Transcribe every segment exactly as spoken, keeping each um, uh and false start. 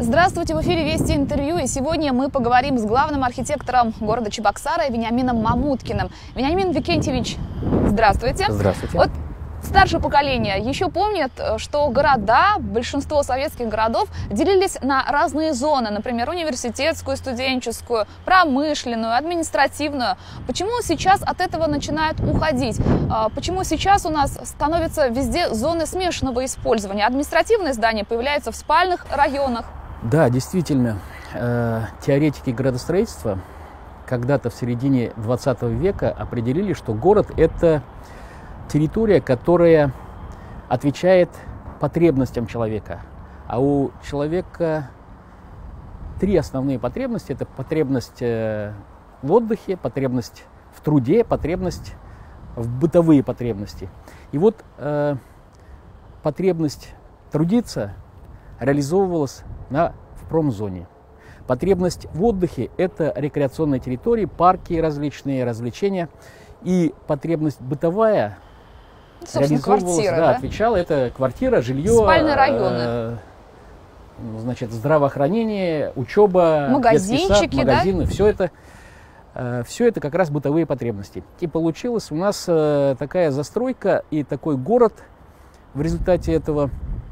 Здравствуйте, в эфире Вести интервью, и сегодня мы поговорим с главным архитектором города Чебоксары Вениамином Мамуткиным. Вениамин Викентьевич, здравствуйте. Здравствуйте. Вот старшее поколение еще помнит, что города, большинство советских городов делились на разные зоны, например, университетскую, студенческую, промышленную, административную. Почему сейчас от этого начинают уходить? Почему сейчас у нас становятся везде зоны смешанного использования? Административные здания появляются в спальных районах. Да, действительно, э, теоретики градостроительства когда-то в середине двадцатого века определили, что город – это территория, которая отвечает потребностям человека. А у человека три основные потребности – это потребность в отдыхе, потребность в труде, потребность в бытовые потребности. И вот э, потребность трудиться реализовывалась на, в промзоне. Потребность в отдыхе – это рекреационные территории, парки различные, развлечения. И потребность бытовая реализовывалась, квартира, да, да? отвечала, это квартира, жилье, спальные районы. Э, значит, здравоохранение, учеба, магазинчики, детский сад, магазины, да? все это, э, все это как раз бытовые потребности. И получилась у нас э, такая застройка и такой город. В результате этого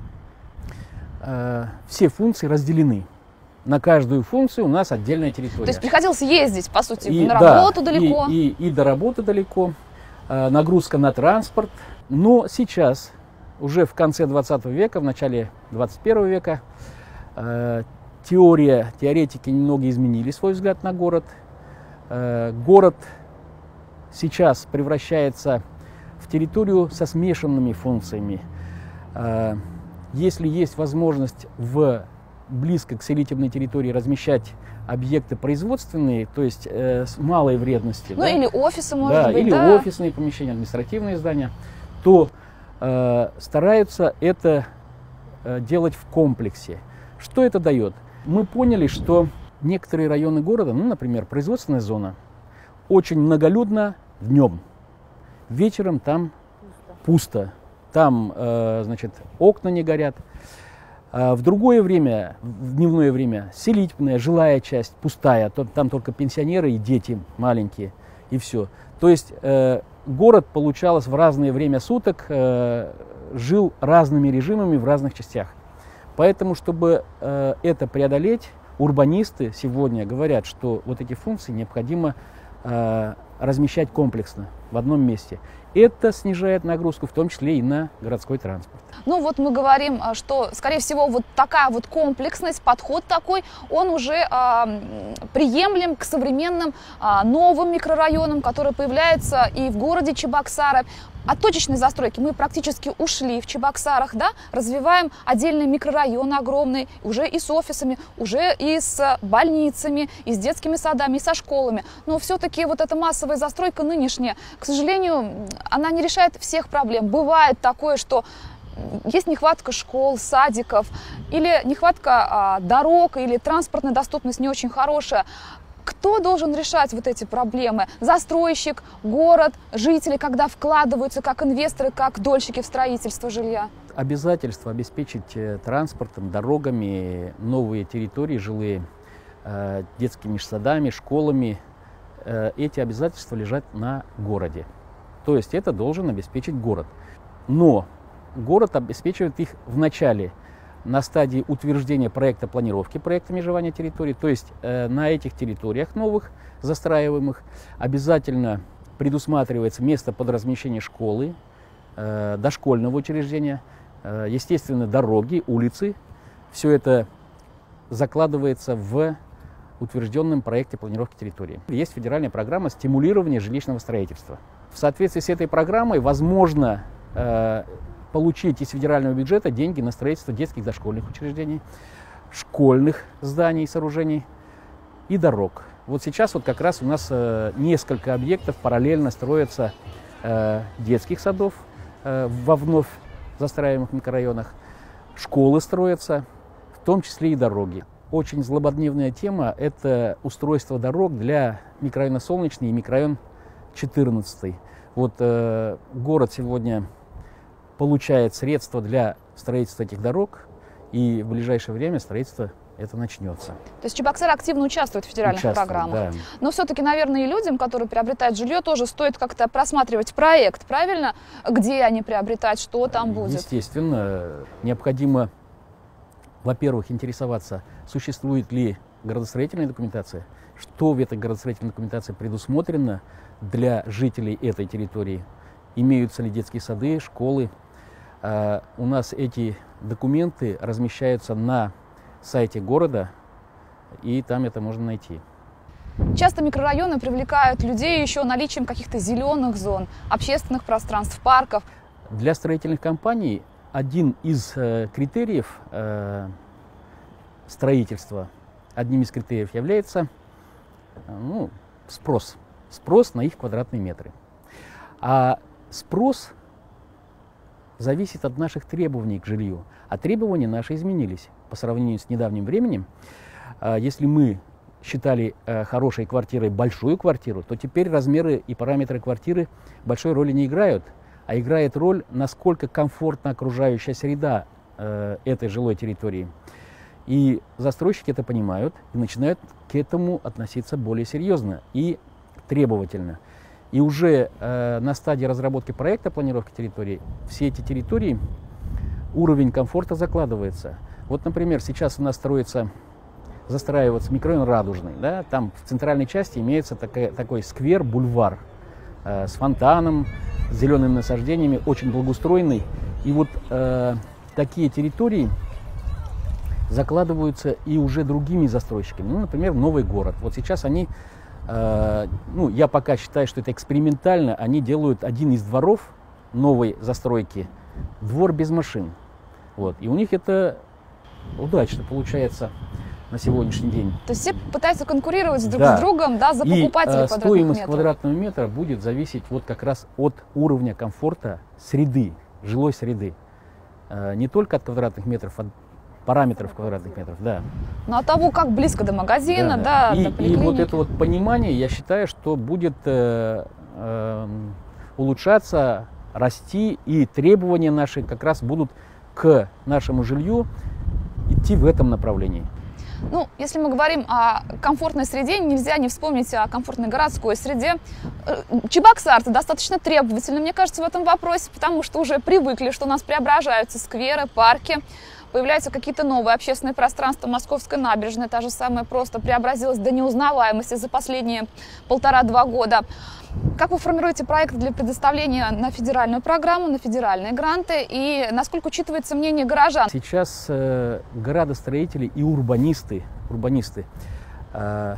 э, все функции разделены. На каждую функцию у нас отдельная территория. То есть приходилось ездить, по сути, и, на да, работу далеко. И, и, и до работы далеко, э, нагрузка на транспорт. Но сейчас, уже в конце двадцатого века, в начале двадцать первого века, э, теория, теоретики немного изменили свой взгляд на город. Э, город сейчас превращается в территорию со смешанными функциями. Э, если есть возможность в близко к селитивной территории размещать объекты производственные, то есть э, с малой вредностью. Ну да? или офисы, может да, быть, или да? офисные помещения, административные здания, то э, стараются это э, делать в комплексе. Что это дает? Мы поняли, что некоторые районы города, ну, например, производственная зона, очень многолюдно днем, вечером там пусто, пусто. Там, э, значит, окна не горят. В другое время, в дневное время, селитивная, жилая часть пустая, там только пенсионеры и дети маленькие, и все. То есть э, город, получалось, в разное время суток э, жил разными режимами в разных частях. Поэтому, чтобы э, это преодолеть, урбанисты сегодня говорят, что вот эти функции необходимо э, размещать комплексно в одном месте. Это снижает нагрузку, в том числе и на городской транспорт. Ну вот мы говорим, что, скорее всего, вот такая вот комплексность, подход такой, он уже э, приемлем к современным э, новым микрорайонам, которые появляются и в городе Чебоксары. От точечной застройки мы практически ушли в Чебоксарах, да, развиваем отдельные микрорайоны огромные, уже и с офисами, уже и с больницами, и с детскими садами, и со школами. Но все-таки вот эта массовая застройка нынешняя, к сожалению, она не решает всех проблем. Бывает такое, что есть нехватка школ, садиков, или нехватка а, дорог, или транспортная доступность не очень хорошая. Кто должен решать вот эти проблемы? Застройщик, город, жители, когда вкладываются как инвесторы, как дольщики в строительство жилья? Обязательство обеспечить транспортом, дорогами новые территории жилые, детскими садами, школами. Эти обязательства лежат на городе. То есть это должен обеспечить город. Но город обеспечивает их в начале, на стадии утверждения проекта планировки, проекта межевания территорий. То есть э, на этих территориях новых, застраиваемых, обязательно предусматривается место под размещение школы, э, дошкольного учреждения, э, естественно, дороги, улицы. Все это закладывается в утвержденном проекте планировки территории. Есть федеральная программа стимулирования жилищного строительства. В соответствии с этой программой возможно э, получить из федерального бюджета деньги на строительство детских дошкольных учреждений, школьных зданий и сооружений и дорог. Вот сейчас вот как раз у нас э, несколько объектов параллельно строятся э, детских садов э, во вновь застраиваемых микрорайонах, школы строятся, в том числе и дороги. Очень злободневная тема – это устройство дорог для микрорайона Солнечный и микрорайон четырнадцатый. Вот э, город сегодня получает средства для строительства этих дорог, и в ближайшее время строительство это начнется. То есть Чебоксары активно участвуют в федеральных Участвуют, программах. Да. Но все-таки, наверное, и людям, которые приобретают жилье, тоже стоит как-то просматривать проект, правильно? Где они приобретать, что там будет? Естественно, необходимо, во-первых, интересоваться, существует ли градостроительная документация, что в этой градостроительной документации предусмотрено для жителей этой территории, имеются ли детские сады, школы. Uh, у нас эти документы размещаются на сайте города, и там это можно найти. Часто микрорайоны привлекают людей еще наличием каких-то зеленых зон, общественных пространств, парков. Для строительных компаний один из э, критериев э, строительства, одним из критериев является э, ну, спрос. Спрос на их квадратные метры. А спрос зависит от наших требований к жилью. А требования наши изменились по сравнению с недавним временем. Если мы считали хорошей квартирой большую квартиру, то теперь размеры и параметры квартиры большой роли не играют, а играет роль, насколько комфортна окружающая среда этой жилой территории. И застройщики это понимают и начинают к этому относиться более серьезно и требовательно. И уже э, на стадии разработки проекта планировки территории, все эти территории, уровень комфорта закладывается. Вот, например, сейчас у нас строится, застраивается микрорайон Радужный. Да? Там в центральной части имеется такая, такой сквер, бульвар э, с фонтаном, с зелеными насаждениями, очень благоустроенный. И вот э, такие территории закладываются и уже другими застройщиками. Ну, например, Новый город. Вот сейчас они... Ну, я пока считаю, что это экспериментально. Они делают один из дворов новой застройки, двор без машин. Вот. И у них это удачно получается на сегодняшний день. То есть все пытаются конкурировать друг да. с другом, да, за покупателей и, квадратных стоимость метров. квадратного метра будет зависеть вот как раз от уровня комфорта среды, жилой среды. Не только от квадратных метров, от параметров квадратных метров, да. Ну, от того, как близко до магазина, да, да, и, до поликлиники. И вот это вот понимание, я считаю, что будет э, э, улучшаться, расти, и требования наши как раз будут к нашему жилью идти в этом направлении. Ну, если мы говорим о комфортной среде, нельзя не вспомнить о комфортной городской среде. Чебоксарцы достаточно требовательны, мне кажется, в этом вопросе, потому что уже привыкли, что у нас преображаются скверы, парки. Появляются какие-то новые общественные пространства. Московская набережная, та же самая, просто преобразилась до неузнаваемости за последние полтора-два года. Как вы формируете проект для предоставления на федеральную программу, на федеральные гранты, и насколько учитывается мнение горожан? Сейчас э, градостроители и урбанисты, урбанисты э,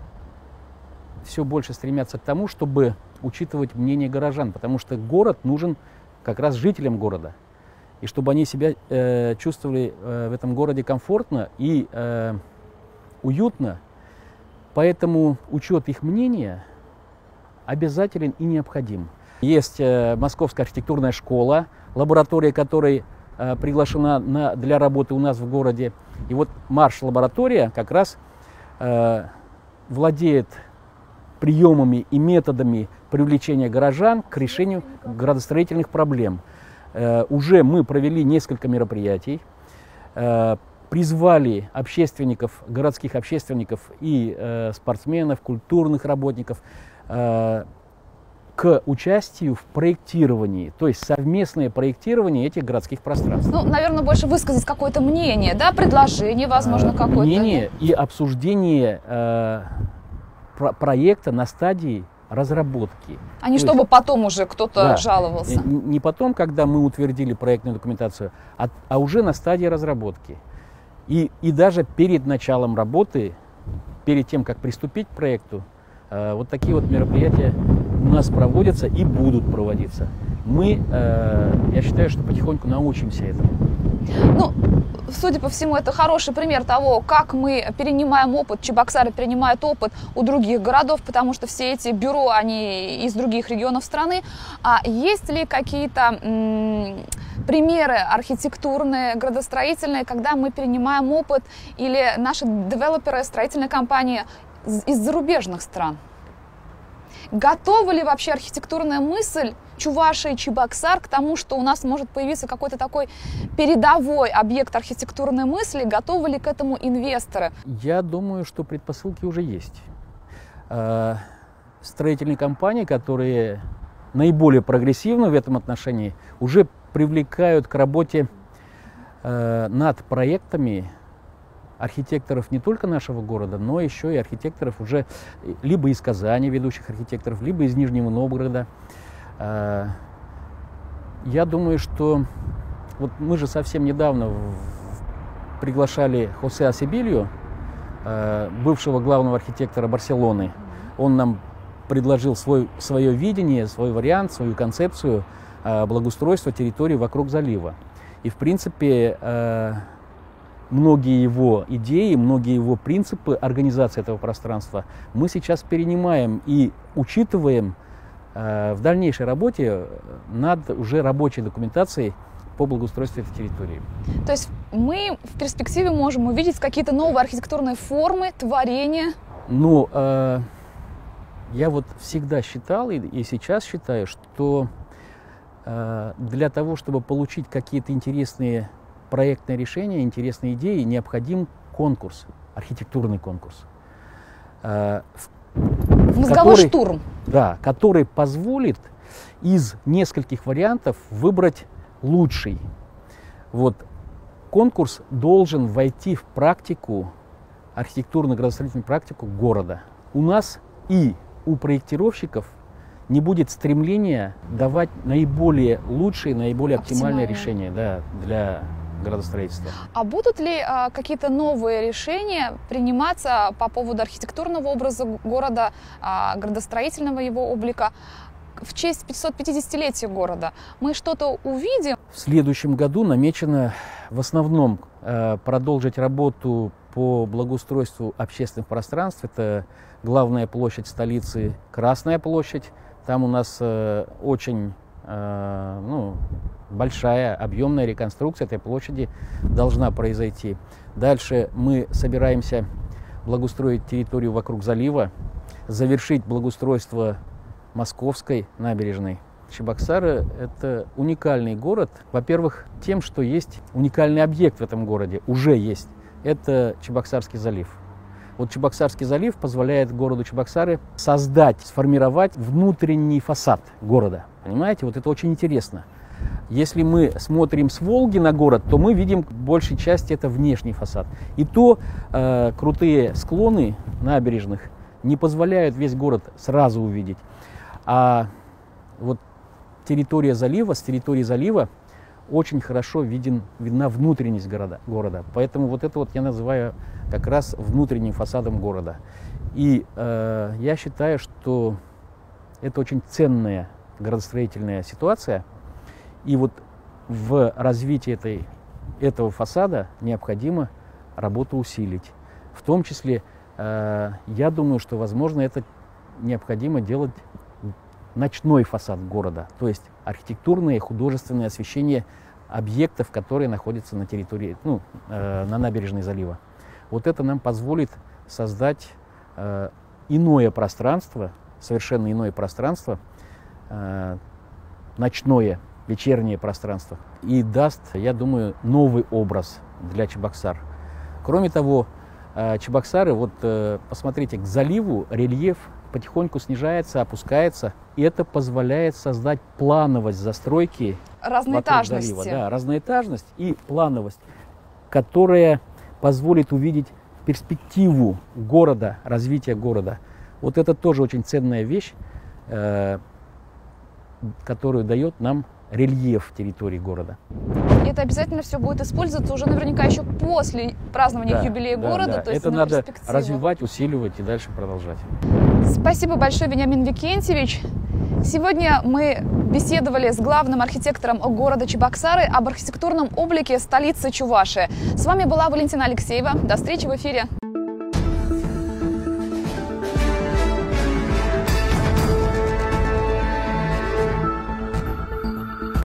все больше стремятся к тому, чтобы учитывать мнение горожан, потому что город нужен как раз жителям города. И чтобы они себя э, чувствовали э, в этом городе комфортно и э, уютно. Поэтому учет их мнения обязателен и необходим. Есть э, Московская архитектурная школа, лаборатория которой э, приглашена на, для работы у нас в городе. И вот Марш-лаборатория как раз э, владеет приемами и методами привлечения горожан к решению градостроительных проблем. Uh, уже мы провели несколько мероприятий, uh, призвали общественников, городских общественников и uh, спортсменов, культурных работников uh, к участию в проектировании, то есть совместное проектирование этих городских пространств. Ну, наверное, больше высказать какое-то мнение, да, предложение, возможно, uh, какое-то. Мнение и обсуждение uh, про проекта на стадии разработки. А не То чтобы есть, потом уже кто-то да, жаловался. Не потом, когда мы утвердили проектную документацию, а, а уже на стадии разработки. И, и даже перед началом работы, перед тем, как приступить к проекту, э, вот такие вот мероприятия у нас проводятся и будут проводиться. Мы, э, я считаю, что потихоньку научимся этому. Ну, судя по всему, это хороший пример того, как мы перенимаем опыт, чебоксары перенимают опыт у других городов, потому что все эти бюро, они из других регионов страны. А есть ли какие-то примеры архитектурные, градостроительные, когда мы перенимаем опыт, или наши девелоперы, строительные компании из зарубежных стран? Готова ли вообще архитектурная мысль Чувашии, Чебоксар к тому, что у нас может появиться какой-то такой передовой объект архитектурной мысли? Готовы ли к этому инвесторы? Я думаю, что предпосылки уже есть. Строительные компании, которые наиболее прогрессивны в этом отношении, уже привлекают к работе над проектами архитекторов не только нашего города, но еще и архитекторов уже либо из Казани, ведущих архитекторов, либо из Нижнего Новгорода. Я думаю, что вот мы же совсем недавно приглашали Хосе Асибилью, бывшего главного архитектора Барселоны. Он нам предложил свой, свое видение, свой вариант, свою концепцию благоустройства территории вокруг залива. И, в принципе, многие его идеи, многие его принципы организации этого пространства мы сейчас перенимаем и учитываем в дальнейшей работе над уже рабочей документацией по благоустройству этой территории. То есть мы в перспективе можем увидеть какие-то новые архитектурные формы, творения? Ну, э, я вот всегда считал и, и сейчас считаю, что э, для того, чтобы получить какие-то интересные проектные решения, интересные идеи, необходим конкурс, архитектурный конкурс. Э, Мозговой который, штурм. Да, который позволит из нескольких вариантов выбрать лучший. Вот конкурс должен войти в практику, архитектурно-градостроительную практику города. У нас и у проектировщиков не будет стремления давать наиболее лучшие, наиболее оптимальные, оптимальные решения, да, для градостроительства. А будут ли а, какие-то новые решения приниматься по поводу архитектурного образа города, а, градостроительного его облика в честь пятисот-пятидесятилетия города? Мы что-то увидим? В следующем году намечено в основном э, продолжить работу по благоустройству общественных пространств. Это главная площадь столицы, Красная площадь. Там у нас э, очень э, ну, большая, объемная реконструкция этой площади должна произойти. Дальше мы собираемся благоустроить территорию вокруг залива, завершить благоустройство Московской набережной. Чебоксары – это уникальный город. Во-первых, тем, что есть уникальный объект в этом городе, уже есть. Это Чебоксарский залив. Вот Чебоксарский залив позволяет городу Чебоксары создать, сформировать внутренний фасад города. Понимаете, вот это очень интересно. Если мы смотрим с Волги на город, то мы видим, в большей части, это внешний фасад. И то э, крутые склоны набережных не позволяют весь город сразу увидеть. А вот территория залива, с территории залива очень хорошо виден, видна внутренность города, города. Поэтому вот это вот я называю как раз внутренним фасадом города. И э, я считаю, что это очень ценная градостроительная ситуация. И вот в развитии этой, этого фасада необходимо работу усилить. В том числе, э, я думаю, что, возможно, это необходимо делать ночной фасад города, то есть архитектурное и художественное освещение объектов, которые находятся на территории, ну, э, на набережной залива. Вот это нам позволит создать э, иное пространство, совершенно иное пространство, э, ночное, вечернее пространство, и даст, я думаю, новый образ для Чебоксар. Кроме того, э, Чебоксары, вот э, посмотрите, к заливу рельеф потихоньку снижается, опускается, и это позволяет создать плановость застройки. Разноэтажности. Залива. Да, разноэтажность и плановость, которая позволит увидеть перспективу города, развития города. Вот это тоже очень ценная вещь, э, которую дает нам рельеф территории города. И это обязательно все будет использоваться уже наверняка еще после празднования да, юбилея да, города. Да. То есть это на надо развивать, усиливать и дальше продолжать. Спасибо большое, Вениамин Викентьевич. Сегодня мы беседовали с главным архитектором города Чебоксары об архитектурном облике столицы Чувашии. С вами была Валентина Алексеева. До встречи в эфире.